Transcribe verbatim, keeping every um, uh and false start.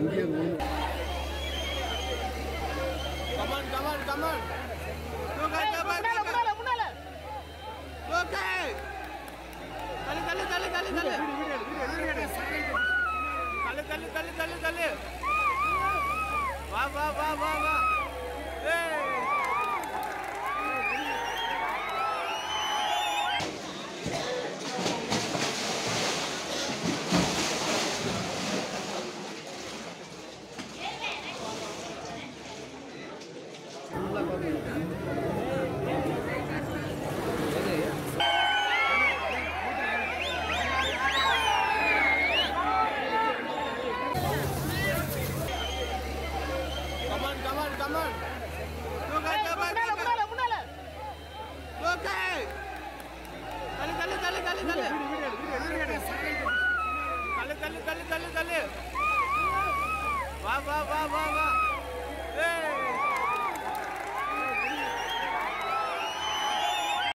Come on come on come on முன்னால முன்னால okay தள்ளு தள்ளு தள்ளு தள்ளு தள்ளு தள்ளு தள்ளு தள்ளு தள்ளு தள்ளு வா வா வா வா வா ஏய் Come on, come on, come on. Look at the back. Munala, munala. Okay. Dale, dale, dale, dale, dale. Dale, dale, dale, dale, dale. Va, va, va, va, va. Hey.